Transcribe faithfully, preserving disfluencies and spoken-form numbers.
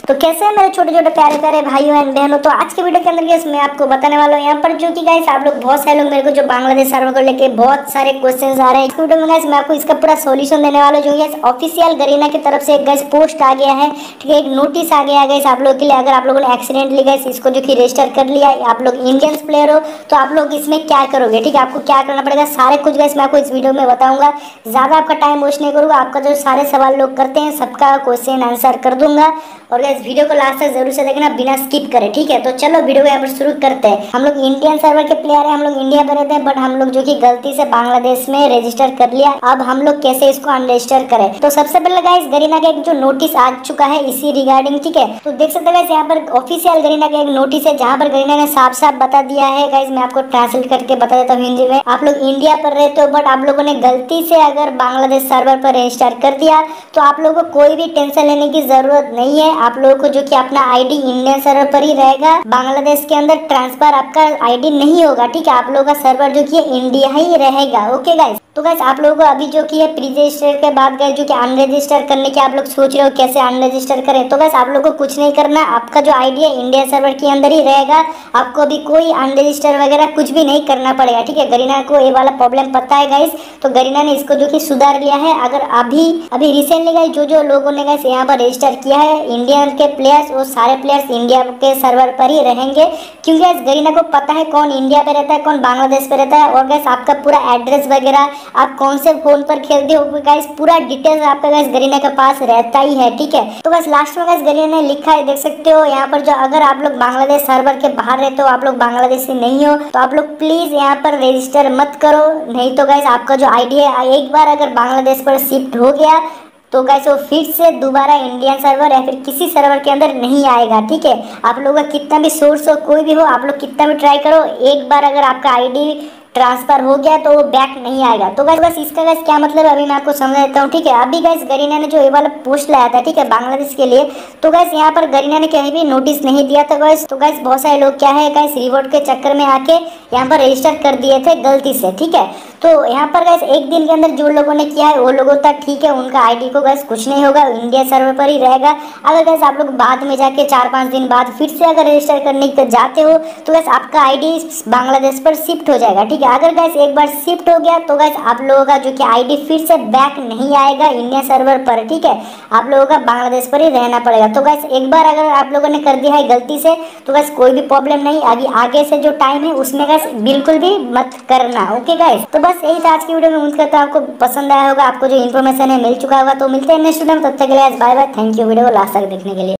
तो कैसे हैं मेरे छोटे छोटे प्यारे प्यारे भाइयों एंड बहनों। तो आज के वीडियो के अंदर गाइस मैं आपको बताने वाला हूँ यहाँ पर जो कि गाइस आप लोग बहुत सारे लोग मेरे को जो बांग्लादेश सर्वर को लेके बहुत सारे क्वेश्चंस आ रहे हैं। इस वीडियो में गाइस मैं आपको इसका पूरा सॉल्यूशन देने वाला हूँ। जो गाइस ऑफिशियल गरीना की तरफ से एक गाइस पोस्ट आ गया है, ठीक है, एक नोटिस आ गया है गाइस आप लोग के लिए। अगर आप लोगों ने एक्सीडेंटली गाइस इसको जो कि रजिस्टर कर लिया, आप लोग इंडियंस प्लेयर हो तो आप लोग इसमें क्या करोगे, ठीक है, आपको क्या करना पड़ेगा, सारे कुछ गाइस मैं आपको इस वीडियो में बताऊंगा। ज्यादा आपका टाइम वेस्ट नहीं करूंगा, आपका जो सारे सवाल लोग करते हैं सबका क्वेश्चन आंसर कर दूंगा। और गाइस वीडियो को लास्ट तक जरूर से देखना बिना स्किप करे, ठीक है। तो चलो वीडियो को यहाँ पर शुरू करते हैं। हम लोग इंडियन सर्वर के प्लेयर हैं, हम लोग इंडिया में रहते हैं, बट हम लोग जो कि गलती से बांग्लादेश में रजिस्टर कर लिया। अब हम लोग कैसे इसको अनरजिस्टर करें। तो सबसे पहले गाइस गरीना का एक जो नोटिस आ चुका है इसी रिगार्डिंग, ठीक है। तो देख सकते हैं गाइस यहाँ पर ऑफिशियल गरीना का एक नोटिस है जहाँ पर गरीना ने साफ साफ बता दिया है। गाइस मैं आपको ट्रांसलेट करके बता देता हूँ हिंदी में। आप लोग इंडिया पर रहते हो बट आप लोगों ने गलती से अगर बांग्लादेश सर्वर पर रजिस्टर कर दिया तो आप लोगों को कोई भी टेंशन लेने की जरूरत नहीं है। आप लोगों को जो कि अपना आईडी इंडियन सर्वर पर ही रहेगा, बांग्लादेश के अंदर ट्रांसफर आपका आईडी नहीं होगा, ठीक है। आप लोगों का सर्वर जो कि इंडिया ही रहेगा, ओके गाइस। तो गाइस आप लोगों को अभी जो कि है प्री रजिस्टर के बाद गाइस जो कि अनरजिस्टर करने के आप लोग सोच रहे हो कैसे अनरजिस्टर करें, तो गाइस आप लोगों को कुछ नहीं करना। आपका जो आईडी है इंडिया सर्वर के अंदर ही रहेगा, आपको अभी कोई अनरजिस्टर वगैरह कुछ भी नहीं करना पड़ेगा, ठीक है। गरीना को ये वाला प्रॉब्लम पता है गाइस, तो गरीना ने इसको जो कि सुधार लिया है। अगर अभी अभी रिसेंटली गाइस जो जो लोगों ने गाइस यहाँ पर रजिस्टर किया है इंडियन के प्लेयर्स, वो सारे प्लेयर्स इंडिया के सर्वर पर ही रहेंगे, क्योंकि गाइस गरीना को पता है कौन इंडिया पे रहता है कौन बांग्लादेश पे रहता है। और गाइस आपका पूरा एड्रेस वगैरह, आप कौन से फोन पर खेलते हो गाइस, पूरा डिटेल्स आपका गाइस गरीना के पास रहता ही है, ठीक है। तो गाइस लास्ट में गाइस गरीना ने लिखा है, देख सकते हो यहाँ पर, जो अगर आप लोग बांग्लादेश सर्वर के बाहर रहते हो, आप लोग बांग्लादेशी नहीं हो, तो आप लोग प्लीज यहाँ पर रजिस्टर मत करो। नहीं तो गाइस आपका जो आईडी है एक बार अगर बांग्लादेश पर शिफ्ट हो गया तो गाइस वो फिर से दोबारा इंडियन सर्वर या फिर किसी सर्वर के अंदर नहीं आएगा, ठीक है। आप लोगों का कितना भी सोर्स हो, कोई भी हो, आप लोग कितना भी ट्राई करो, एक बार अगर आपका आईडी ट्रांसफर हो गया तो वो बैक नहीं आएगा। तो गाइस बस इसका गाइस क्या मतलब है अभी मैं आपको समझा देता हूँ, ठीक है। अभी गाइस गरीना ने जो ये वाला पोस्ट लाया था, ठीक है, बांग्लादेश के लिए, तो गाइस यहाँ पर गरीना ने कहीं भी नोटिस नहीं दिया था गाइस। तो गाइस बहुत सारे लोग क्या है गाइस रिवॉर्ड के चक्कर में आके यहाँ पर रजिस्टर कर दिए थे गलती से, ठीक है। तो यहाँ पर गाइस एक दिन के अंदर जो लोगों ने किया है वो लोगों तक ठीक है, उनका आईडी को गाइस कुछ नहीं होगा, इंडिया सर्वर पर ही रहेगा। अगर गाइस आप लोग बाद में जाके चार पाँच दिन बाद फिर से अगर रजिस्टर करने के जाते हो तो गाइस आपका आईडी बांग्लादेश पर शिफ्ट हो जाएगा, ठीक है। अगर गाइस एक बार शिफ्ट हो गया तो गाइस आप लोगों का जो कि आईडी फिर से बैक नहीं आएगा इंडिया सर्वर पर, ठीक है। आप लोगों का बांग्लादेश पर ही रहना पड़ेगा। तो गाइस एक बार अगर आप लोगों ने कर दिया है गलती से तो गाइस कोई भी प्रॉब्लम नहीं, आगे आगे से जो टाइम है उसमें गाइस बिल्कुल भी मत करना, ओके गाइस। तो बस यही था आज की वीडियो में। उम्मीद करता हूं आपको पसंद आया होगा, आपको जो इन्फॉर्मेशन है मिल चुका होगा। तो मिलते हैं नेक्स्ट वीडियो में, तब तक के लिए bye bye, thank you video को लास्ट तक देखने के लिए।